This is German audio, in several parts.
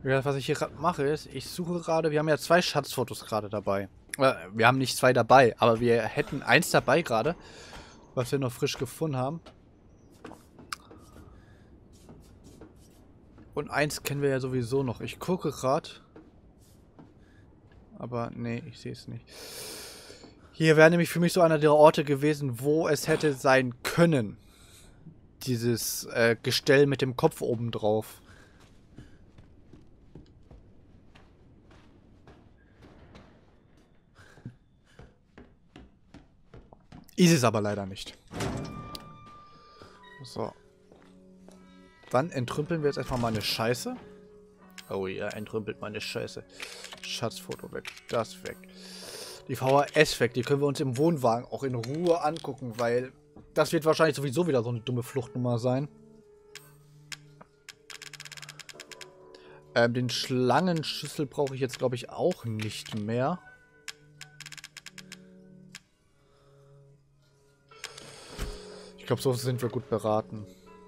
Ja, was ich hier gerade mache, ist, ich suche gerade, wir haben ja zwei Schatzfotos gerade dabei. Wir haben nicht zwei dabei, aber wir hätten eins dabei gerade, was wir noch frisch gefunden haben. Und eins kennen wir ja sowieso noch. Ich gucke gerade, aber nee, ich sehe es nicht. Hier wäre nämlich für mich so einer der Orte gewesen, wo es hätte sein können. Dieses Gestell mit dem Kopf oben drauf. Ist es aber leider nicht. So. Dann entrümpeln wir jetzt erstmal meine Scheiße. Oh ja, entrümpelt meine Scheiße. Schatzfoto weg. Das weg. Die VHS weg. Die können wir uns im Wohnwagen auch in Ruhe angucken, weil das wird wahrscheinlich sowieso wieder so eine dumme Fluchtnummer sein. Den Schlangenschlüssel brauche ich jetzt, glaube ich, auch nicht mehr. Ich glaube, so sind wir gut beraten.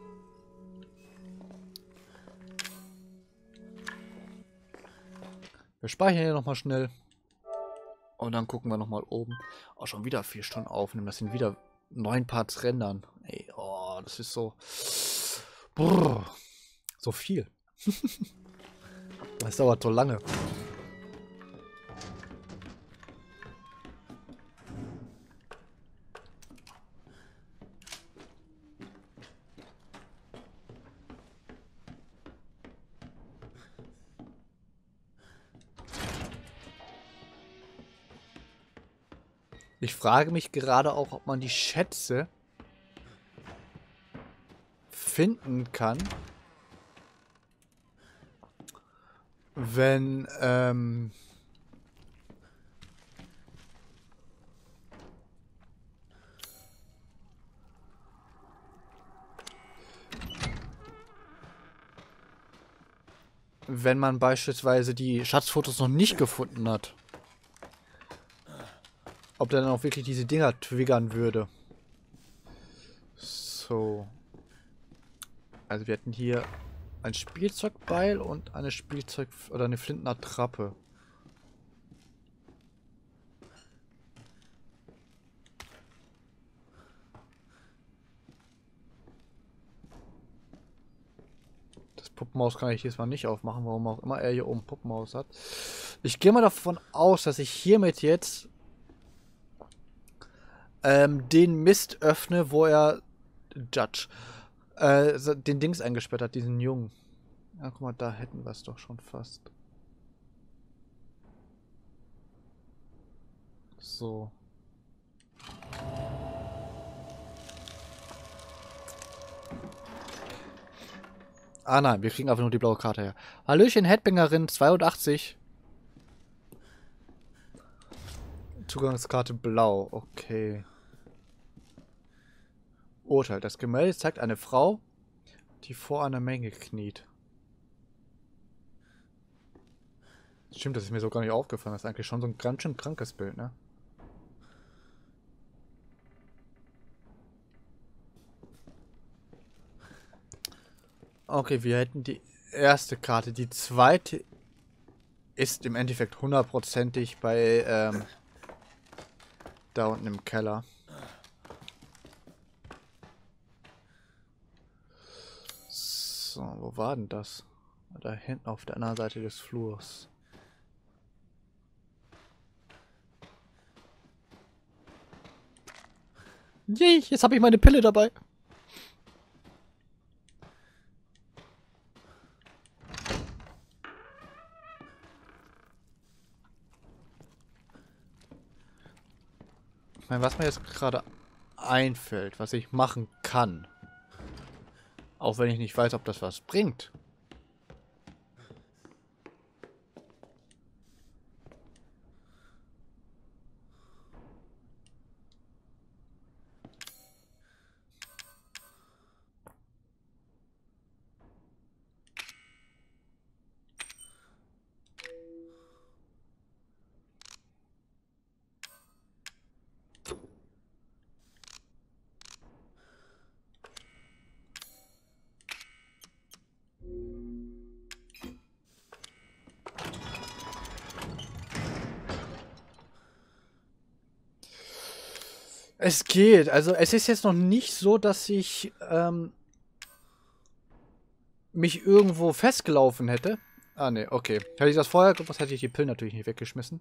Wir speichern hier nochmal schnell. Und dann gucken wir nochmal oben. Oh, schon wieder 4 Stunden aufnehmen. Das sind wieder 9 Parts rendern. Ey, oh, das ist so... Brrr, so viel. Das dauert so lange. Ich frage mich gerade auch, ob man die Schätze finden kann, wenn, wenn man beispielsweise die Schatzfotos noch nicht gefunden hat. Ob der dann auch wirklich diese Dinger triggern würde. So. Also wir hatten hier ein Spielzeugbeil und eine oder eine Flintenattrappe. Das Puppenhaus kann ich diesmal nicht aufmachen, warum auch immer er hier oben Puppenhaus hat. Ich gehe mal davon aus, dass ich hiermit jetzt den Mist öffne, wo er Judge den Dings eingesperrt hat, diesen Jungen. Ja, guck mal, da hätten wir es doch schon fast. So. Ah nein, wir kriegen einfach nur die blaue Karte her. Hallöchen, Headbangerin 82. Zugangskarte blau, okay. Urteil. Das Gemälde zeigt eine Frau, die vor einer Menge kniet. Stimmt, das ist mir so gar nicht aufgefallen. Das ist eigentlich schon so ein ganz schön krankes Bild, ne? Okay, wir hätten die erste Karte. Die zweite ist im Endeffekt hundertprozentig bei, da unten im Keller. So, wo war denn das? Da hinten auf der anderen Seite des Flurs. Yay, jetzt habe ich meine Pille dabei. Ich meine, was mir jetzt gerade einfällt, was ich machen kann. Auch wenn ich nicht weiß, ob das was bringt. Es geht. Also es ist jetzt noch nicht so, dass ich mich irgendwo festgelaufen hätte. Ah, ne, okay. Hätte ich das vorher gewusst, hätte ich die Pillen natürlich nicht weggeschmissen.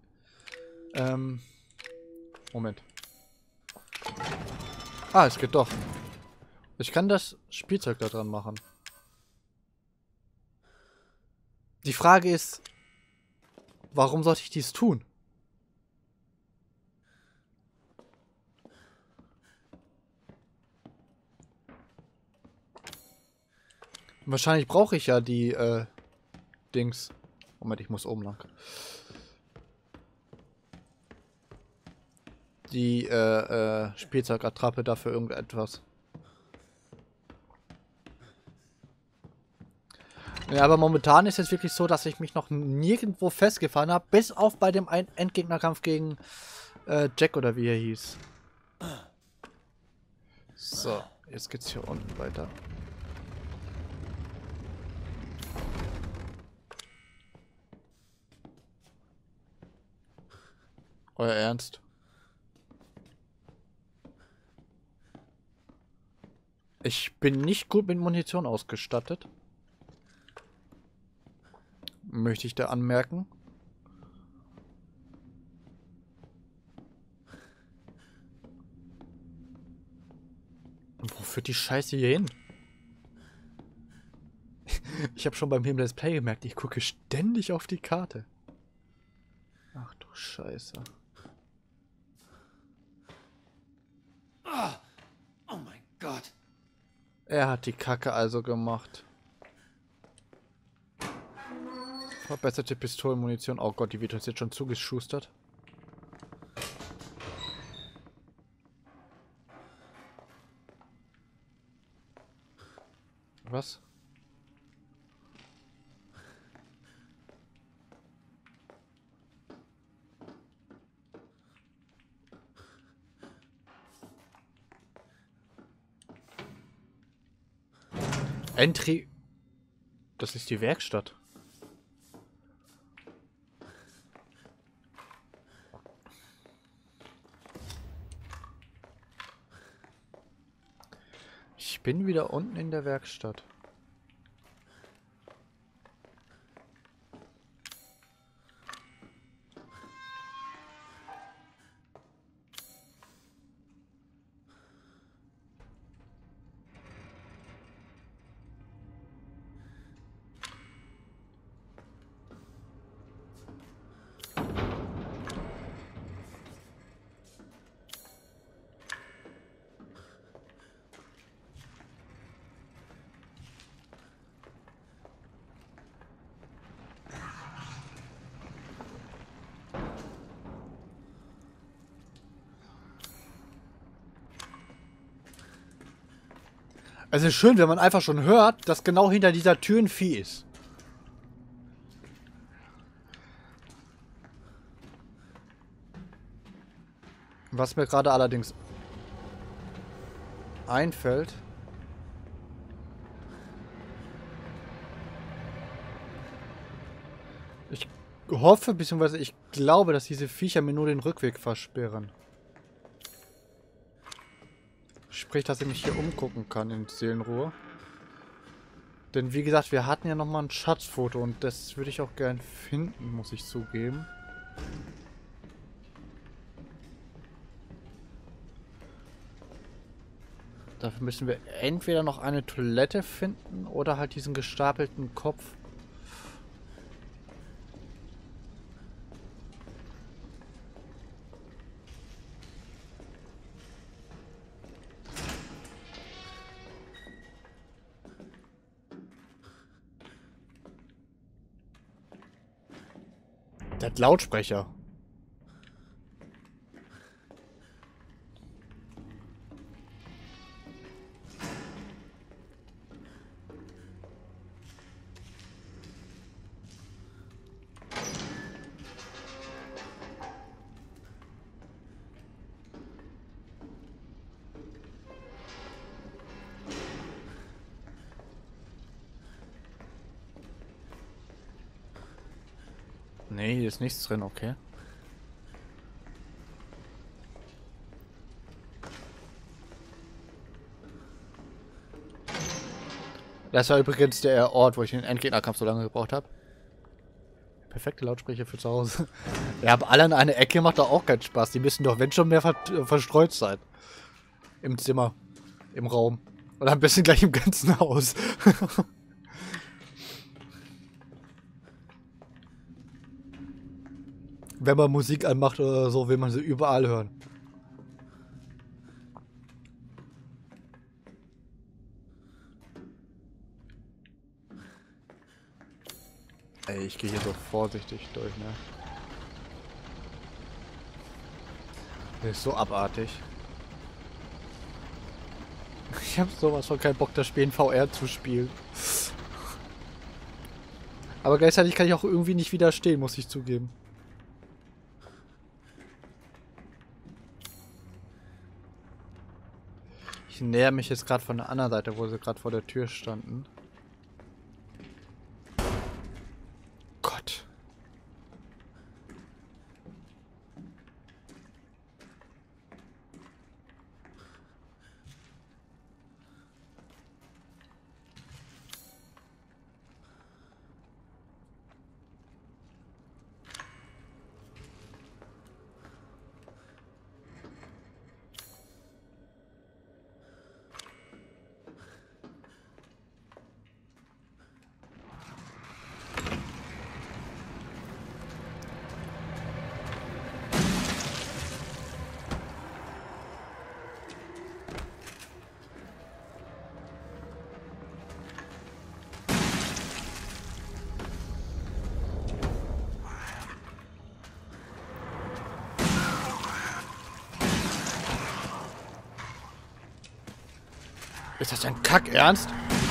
Moment. Ah, es geht doch. Ich kann das Spielzeug da dran machen. Die Frage ist, warum sollte ich dies tun? Wahrscheinlich brauche ich ja die, Dings. Moment, ich muss oben lang. Die, Spielzeugattrappe dafür irgendetwas. Ja, aber momentan ist es wirklich so, dass ich mich noch nirgendwo festgefahren habe, bis auf bei dem Endgegnerkampf gegen Jack oder wie er hieß. So, jetzt geht's hier unten weiter. Euer Ernst? Ich bin nicht gut mit Munition ausgestattet. Möchte ich da anmerken. Wo führt die Scheiße hier hin? Ich habe schon beim Let's Play gemerkt, ich gucke ständig auf die Karte. Ach du Scheiße. Oh mein Gott. Er hat die Kacke also gemacht. Verbesserte Pistolenmunition. Oh Gott, die wird uns jetzt schon zugeschustert. Was? Entry. Das ist die Werkstatt. Ich bin wieder unten in der Werkstatt. Es ist schön, wenn man einfach schon hört, dass genau hinter dieser Tür ein Vieh ist. Was mir gerade allerdings einfällt. Ich hoffe, beziehungsweise ich glaube, dass diese Viecher mir nur den Rückweg versperren. Sprich, dass ich mich hier umgucken kann in Seelenruhe. Denn wie gesagt, wir hatten ja nochmal ein Schatzfoto und das würde ich auch gern finden, muss ich zugeben. Dafür müssen wir entweder noch eine Toilette finden oder halt diesen gestapelten Kopf. Der hat Lautsprecher. Nee, hier ist nichts drin, okay. Das war übrigens der Ort, wo ich den Endgegnerkampf so lange gebraucht habe. Perfekte Lautsprecher für zu Hause. Ja, aber alle an eine Ecke macht doch auch keinen Spaß. Die müssen doch, wenn schon, mehr verstreut sein. Im Zimmer. Im Raum. Oder am besten gleich im ganzen Haus. Wenn man Musik anmacht oder so, will man sie überall hören. Ey, ich gehe hier so vorsichtig durch, ne? Das ist so abartig. Ich hab sowas von keinen Bock, das Spiel in VR zu spielen. Aber gleichzeitig kann ich auch irgendwie nicht widerstehen, muss ich zugeben. Ich näher mich jetzt gerade von der anderen Seite, wo sie gerade vor der Tür standen. Gott. Ist das dein Kack-Ernst?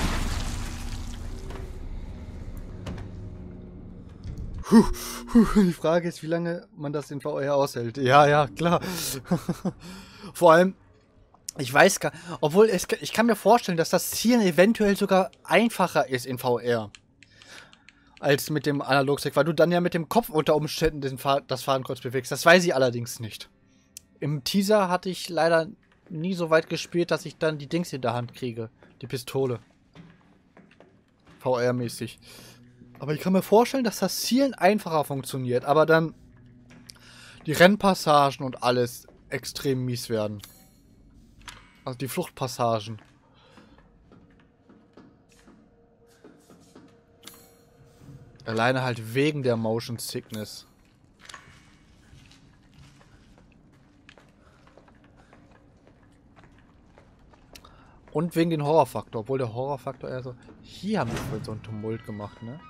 Die Frage ist, wie lange man das in VR aushält. Ja, ja, klar. Vor allem, ich weiß gar obwohl ich kann mir vorstellen, dass das Zielen eventuell sogar einfacher ist in VR. Als mit dem Analogstick, weil du dann ja mit dem Kopf unter Umständen das Fadenkreuz bewegst. Das weiß ich allerdings nicht. Im Teaser hatte ich leider nie so weit gespielt, dass ich dann die Dings in der Hand kriege. Die Pistole. VR-mäßig. Aber ich kann mir vorstellen, dass das Zielen einfacher funktioniert, aber dann die Rennpassagen und alles extrem mies werden. Also die Fluchtpassagen. Alleine halt wegen der Motion Sickness. Und wegen den Horrorfaktor. Obwohl der Horrorfaktor eher so... Hier haben wir vorhin so einen Tumult gemacht, ne?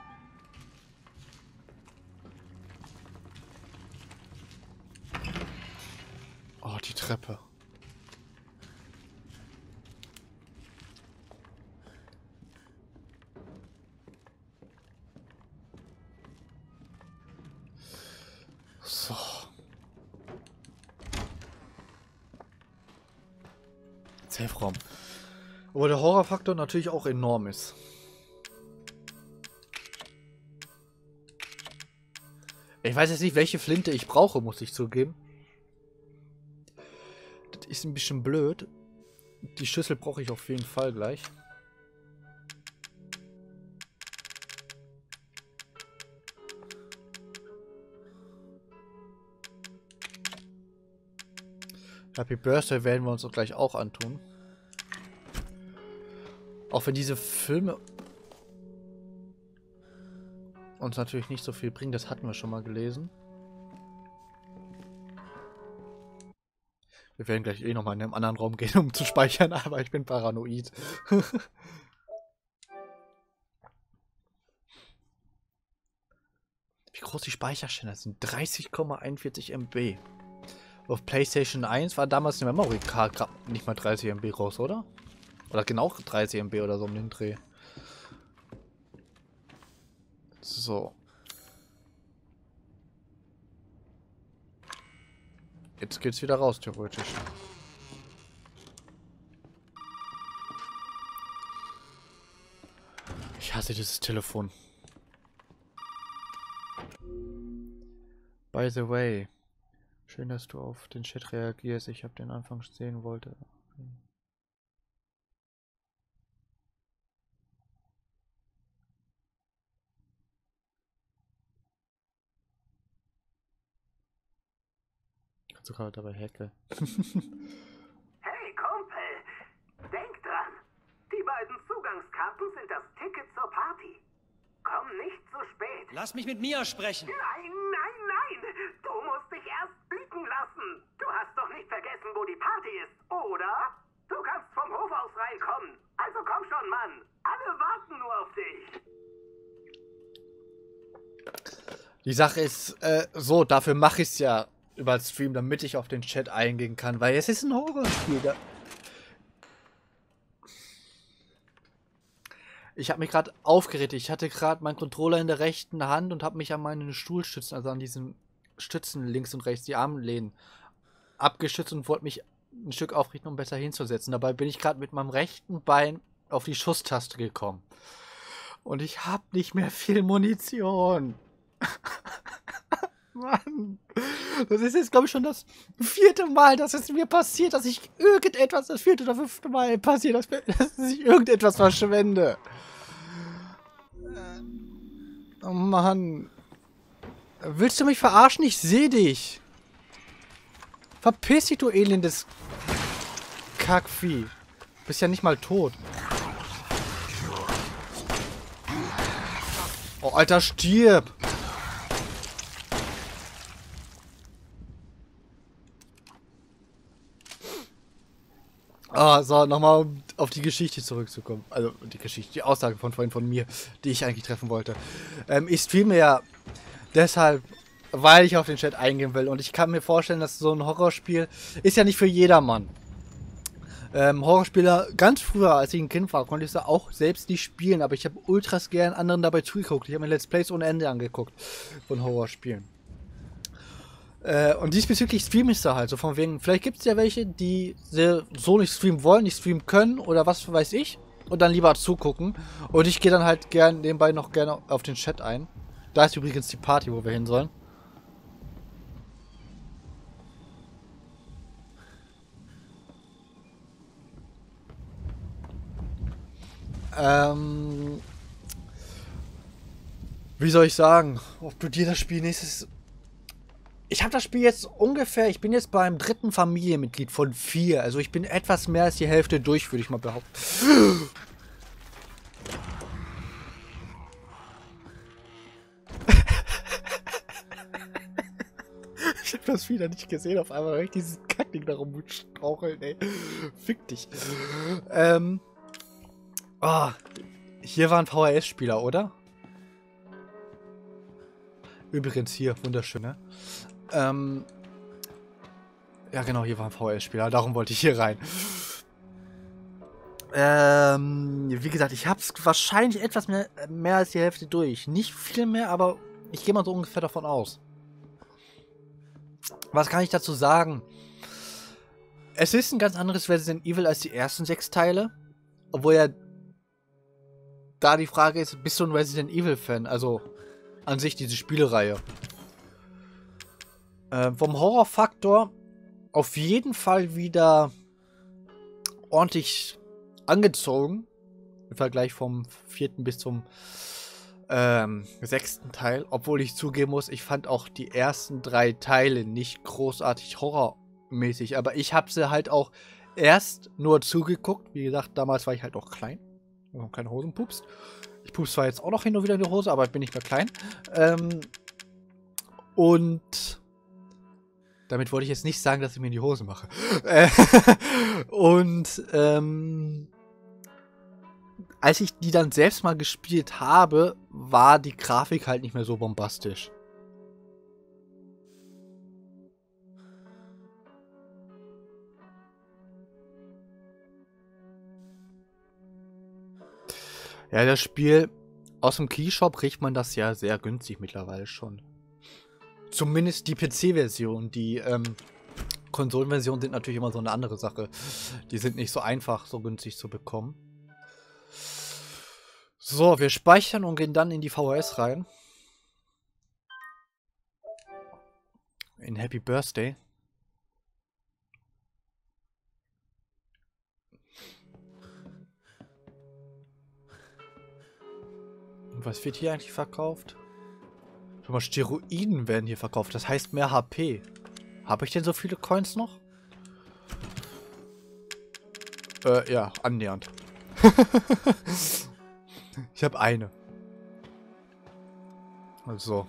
Oh, die Treppe. So. Safe-Raum. Wo der Horrorfaktor natürlich auch enorm ist. Ich weiß jetzt nicht, welche Flinte ich brauche, muss ich zugeben. Das ist ein bisschen blöd. Die Schüssel brauche ich auf jeden Fall gleich. Happy Birthday werden wir uns doch gleich auch antun. Auch wenn diese Filme uns natürlich nicht so viel bringen, das hatten wir schon mal gelesen. Wir werden gleich eh nochmal in einem anderen Raum gehen, um zu speichern, aber ich bin paranoid. Wie groß die Speicherstände sind? 30,41 MB. Auf PlayStation 1 war damals eine Memory Card nicht mal 30 MB raus, oder? Oder genau 30 MB oder so um den Dreh. So. Jetzt geht's wieder raus, theoretisch. Ich hasse dieses Telefon. By the way. Schön, dass du auf den Chat reagierst. Ich habe den Anfang sehen wollte. sogar dabei hacke. Hey Kumpel, denk dran. Die beiden Zugangskarten sind das Ticket zur Party. Komm nicht zu spät. Lass mich mit Mia sprechen. Nein, nein, nein. Du musst dich erst blicken lassen. Du hast doch nicht vergessen, wo die Party ist, oder? Du kannst vom Hof aus reinkommen. Also komm schon, Mann. Alle warten nur auf dich. Die Sache ist, so, dafür mache ich es ja über Stream, damit ich auf den Chat eingehen kann, weil es ist ein Horrorspiel. Ich habe mich gerade aufgeregt. Ich hatte gerade meinen Controller in der rechten Hand und habe mich an meinen Stuhlstützen, also an diesen Stützen links und rechts, die Armlehnen, abgestützt und wollte mich ein Stück aufrichten, um besser hinzusetzen. Dabei bin ich gerade mit meinem rechten Bein auf die Schusstaste gekommen. Und ich habe nicht mehr viel Munition. Mann. Das ist jetzt, glaube ich, schon das 4. Mal, dass es mir passiert, dass ich irgendetwas, das 4. oder 5. Mal passiert, dass ich irgendetwas verschwende. Oh Mann. Willst du mich verarschen? Ich sehe dich. Verpiss dich, du elendes Kackvieh. Bist ja nicht mal tot. Oh, Alter, stirb. Ah, so, nochmal um auf die Geschichte zurückzukommen. Also, die Aussage von vorhin von mir, die ich eigentlich treffen wollte. Ich streame ja deshalb, weil ich auf den Chat eingehen will. Und ich kann mir vorstellen, dass so ein Horrorspiel ist ja nicht für jedermann. Horrorspieler, ganz früher, als ich ein Kind war, konnte ich es auch selbst nicht spielen. Aber ich habe ultras gern anderen dabei zugeguckt. Ich habe mir Let's Plays ohne Ende angeguckt von Horrorspielen. Und diesbezüglich streame ich da halt, so von wegen, vielleicht gibt es ja welche, die so nicht streamen wollen, nicht streamen können oder was weiß ich und dann lieber zugucken. Und ich gehe dann halt gern nebenbei noch gerne auf den Chat ein. Da ist übrigens die Party, wo wir hin sollen. Wie soll ich sagen, ob du dir das Spiel nächstes... Ich habe das Spiel jetzt ungefähr, ich bin jetzt beim 3. Familienmitglied von 4. Also ich bin etwas mehr als die Hälfte durch, würde ich mal behaupten. Ich habe das wieder nicht gesehen, auf einmal höre ich dieses Kackding da rumstraucheln, ey. Fick dich. Oh, hier war ein VHS-Spieler, oder? Übrigens hier, wunderschön, ne? Ja genau, hier war ein VHS-Spieler, darum wollte ich hier rein. Wie gesagt, ich hab's wahrscheinlich etwas mehr als die Hälfte durch. Nicht viel mehr, aber ich gehe mal so ungefähr davon aus. Was kann ich dazu sagen? Es ist ein ganz anderes Resident Evil als die ersten 6 Teile. Obwohl ja da die Frage ist, bist du ein Resident Evil-Fan? Also an sich diese Spielereihe. Vom Horrorfaktor auf jeden Fall wieder ordentlich angezogen. Im Vergleich vom 4. bis zum 6. Teil. Obwohl ich zugeben muss, ich fand auch die ersten 3 Teile nicht großartig horrormäßig. Aber ich habe sie halt auch erst nur zugeguckt. Wie gesagt, damals war ich halt auch klein. Noch keine Hosen pupst. Ich pups zwar jetzt auch noch hin und wieder in die Hose, aber ich bin nicht mehr klein. Und damit wollte ich jetzt nicht sagen, dass ich mir in die Hose mache. Und als ich die dann selbst mal gespielt habe, war die Grafik halt nicht mehr so bombastisch. Ja, das Spiel aus dem Keyshop kriegt man das ja sehr günstig mittlerweile schon. Zumindest die PC-Version. Die Konsolenversion sind natürlich immer so eine andere Sache. Die sind nicht so einfach, so günstig zu bekommen. So, wir speichern und gehen dann in die VHS rein. In Happy Birthday. Und was wird hier eigentlich verkauft? Schon mal Steroiden werden hier verkauft. Das heißt mehr HP. Habe ich denn so viele Coins noch? Ja, annähernd. Ich habe eine. Also.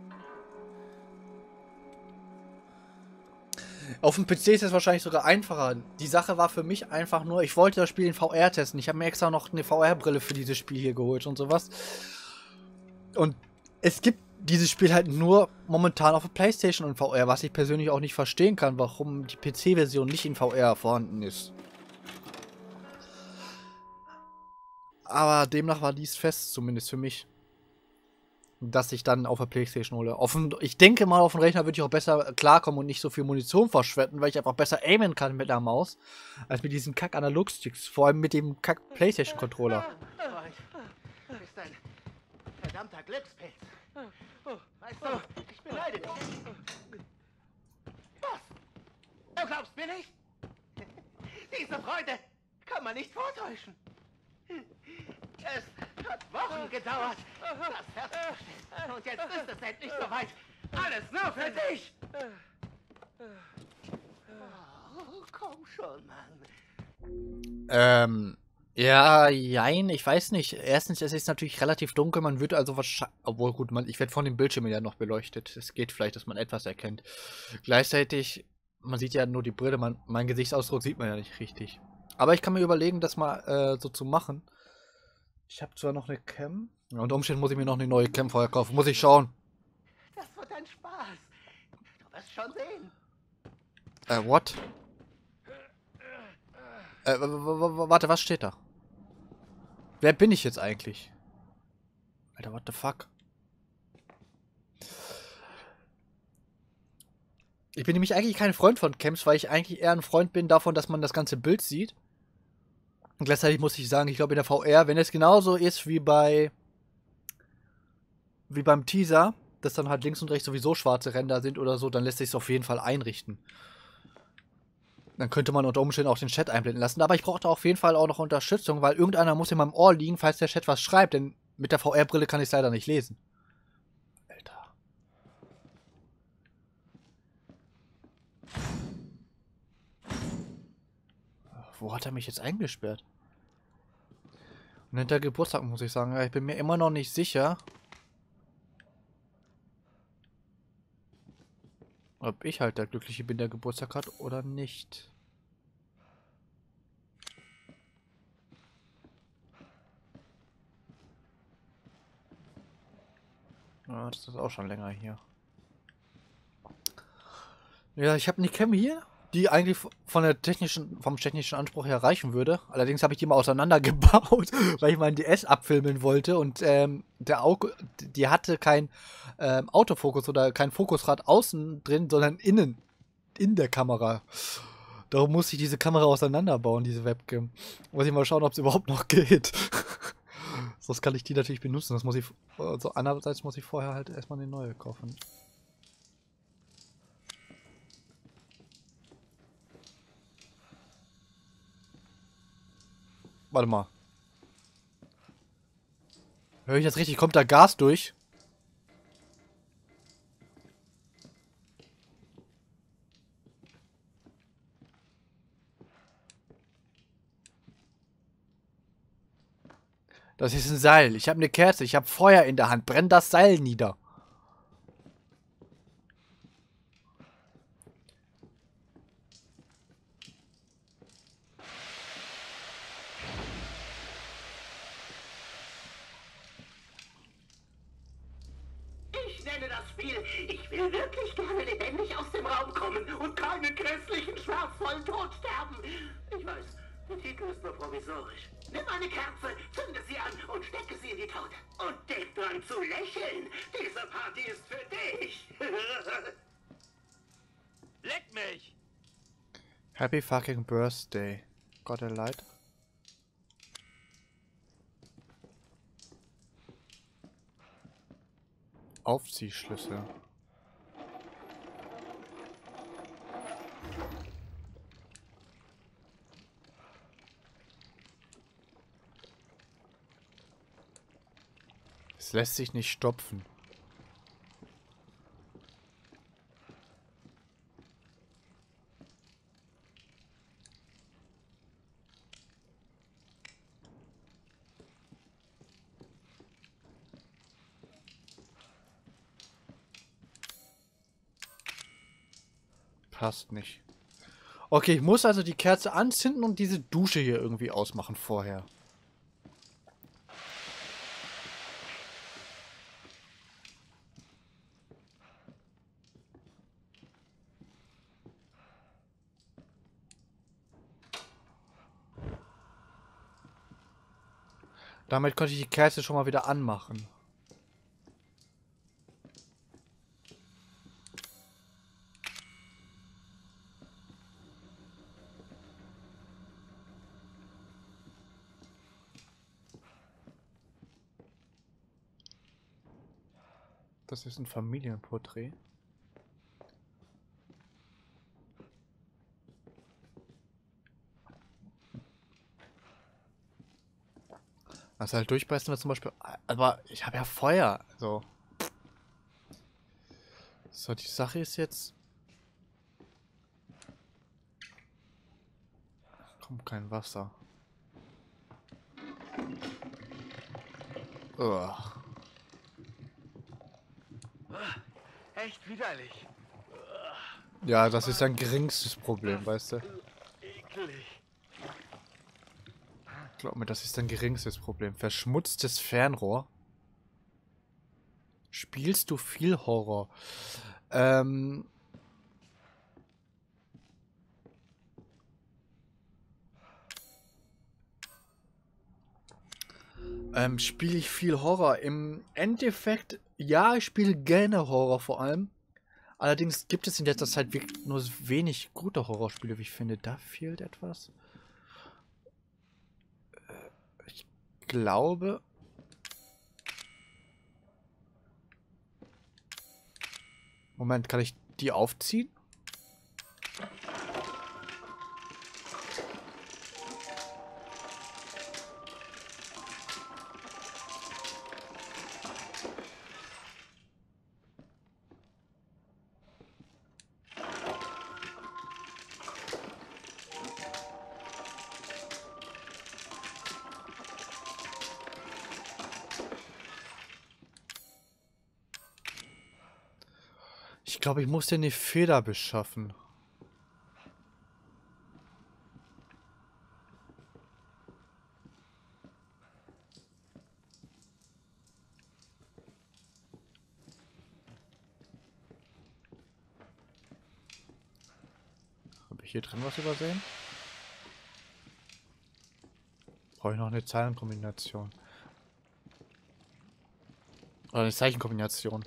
Auf dem PC ist es wahrscheinlich sogar einfacher. Die Sache war für mich einfach nur, ich wollte das Spiel in VR testen. Ich habe mir extra noch eine VR-Brille für dieses Spiel hier geholt und sowas. Und es gibt dieses Spiel halt nur momentan auf der PlayStation und VR, was ich persönlich auch nicht verstehen kann, warum die PC-Version nicht in VR vorhanden ist. Aber demnach war dies fest, zumindest für mich. Dass ich dann auf der PlayStation hole. Ich denke mal, auf dem Rechner würde ich auch besser klarkommen und nicht so viel Munition verschwenden, weil ich einfach besser aimen kann mit der Maus, als mit diesen Kack-Analog-Sticks. Vor allem mit dem Kack-PlayStation-Controller. Du bist ein verdammter Glückspilz. Weißt du, ich beneide dich. Was? Du glaubst mir nicht? Diese Freude kann man nicht vortäuschen. Es hat Wochen gedauert, das herzustellen. Und jetzt ist es endlich soweit. Alles nur für dich. Oh, komm schon, Mann. Ja, jein, ich weiß nicht. Erstens, es ist natürlich relativ dunkel, man wird also wahrscheinlich, obwohl gut, ich werde von den Bildschirmen ja noch beleuchtet. Es geht vielleicht, dass man etwas erkennt. Gleichzeitig, man sieht ja nur die Brille, mein Gesichtsausdruck sieht man ja nicht richtig. Aber ich kann mir überlegen, das mal so zu machen. Ich habe zwar noch eine Cam, ja, unter Umständen muss ich mir noch eine neue Cam vorher kaufen. Muss ich schauen. Das wird ein Spaß. Du wirst schon sehen. What? Warte, was steht da? Wer bin ich jetzt eigentlich? Alter, what the fuck? Ich bin nämlich eigentlich kein Freund von Cams, weil ich eigentlich eher ein Freund bin davon, dass man das ganze Bild sieht. Und gleichzeitig muss ich sagen, ich glaube in der VR, wenn es genauso ist wie beim Teaser, dass dann halt links und rechts sowieso schwarze Ränder sind oder so, dann lässt sich es auf jeden Fall einrichten. Dann könnte man unter Umständen auch den Chat einblenden lassen. Aber ich brauchte auf jeden Fall auch noch Unterstützung, weil irgendeiner muss in meinem Ohr liegen, falls der Chat was schreibt. Denn mit der VR-Brille kann ich es leider nicht lesen. Alter. Wo hat er mich jetzt eingesperrt? Und hinter Geburtstag muss ich sagen, ich bin mir immer noch nicht sicher, ob ich halt der Glückliche bin, der Geburtstag hat oder nicht. Ja, das ist auch schon länger hier. Ja, ich habe eine Cam hier, die eigentlich vom technischen Anspruch her reichen würde. Allerdings habe ich die mal auseinandergebaut, weil ich meinen DS abfilmen wollte und die hatte kein Autofokus oder kein Fokusrad außen drin, sondern innen in der Kamera. Darum musste ich diese Kamera auseinanderbauen, diese Webcam. Muss ich mal schauen, ob es überhaupt noch geht. Sonst kann ich die natürlich benutzen. Das muss ich, also andererseits muss ich vorher halt erstmal eine neue kaufen. Warte mal. Höre ich das richtig? Kommt da Gas durch? Das ist ein Seil. Ich habe eine Kerze. Ich habe Feuer in der Hand. Brenn das Seil nieder. Ich nenne das Spiel. Ich will wirklich gerne lebendig aus dem Raum kommen und keinen grässlichen, schmerzvollen Tod sterben. Ich weiß, der Titel ist nur provisorisch. Nimm eine Kerze, zünde sie an und stecke sie in die Torte. Und denk dran zu lächeln. Diese Party ist für dich. Leck mich! Happy fucking birthday. Got a light? Aufziehschlüssel. Es lässt sich nicht stopfen. Passt nicht. Okay, ich muss also die Kerze anzünden und diese Dusche hier irgendwie ausmachen vorher. Damit konnte ich die Kerze schon mal wieder anmachen. Das ist ein Familienporträt. Also halt durchbeißen wir zum Beispiel. Aber ich habe ja Feuer. So. So, die Sache ist jetzt. Kommt kein Wasser. Ugh. Echt widerlich. Ja, das ist dein geringstes Problem, weißt du? Eklig. Glaub mir, das ist dein geringstes Problem. Verschmutztes Fernrohr. Spielst du viel Horror? Spiele ich viel Horror? Im Endeffekt, ja, ich spiele gerne Horror vor allem. Allerdings gibt es in letzter Zeit wirklich nur wenig gute Horrorspiele, wie ich finde. Da fehlt etwas. Ich glaube... Moment, kann ich die aufziehen? Ich glaube, ich muss dir eine Feder beschaffen. Habe ich hier drin was übersehen? Brauche ich noch eine Zeilenkombination. Oder eine Zeichenkombination.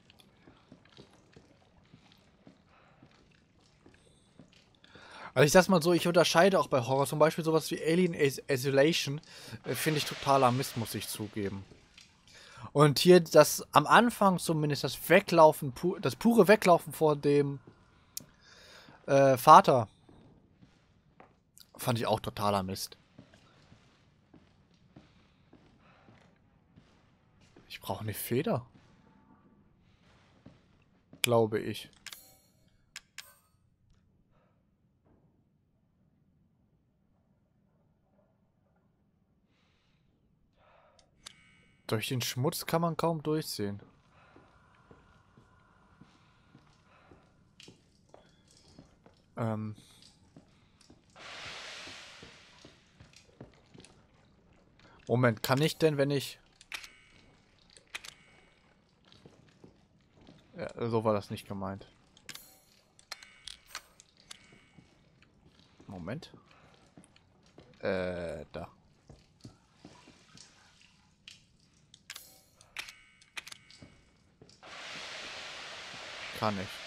Also ich sag's mal so, ich unterscheide auch bei Horror. Zum Beispiel sowas wie Alien Isolation finde ich totaler Mist, muss ich zugeben. Und hier das am Anfang zumindest das Weglaufen, das pure Weglaufen vor dem Vater fand ich auch totaler Mist. Ich brauche eine Feder. Glaube ich. Durch den Schmutz kann man kaum durchsehen. Moment, kann ich denn, wenn ich... Ja, so war das nicht gemeint. Moment. Da. Kann ich.